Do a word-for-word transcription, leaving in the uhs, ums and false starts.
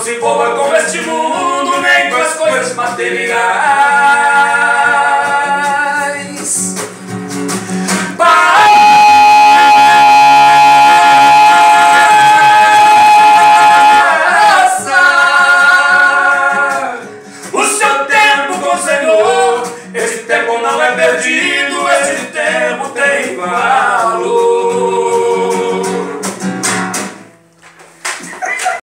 se envolva com este mundo, nem com as coisas materiais. Passa o seu tempo com o Senhor. Esse tempo não é perdido, esse tempo tem valor.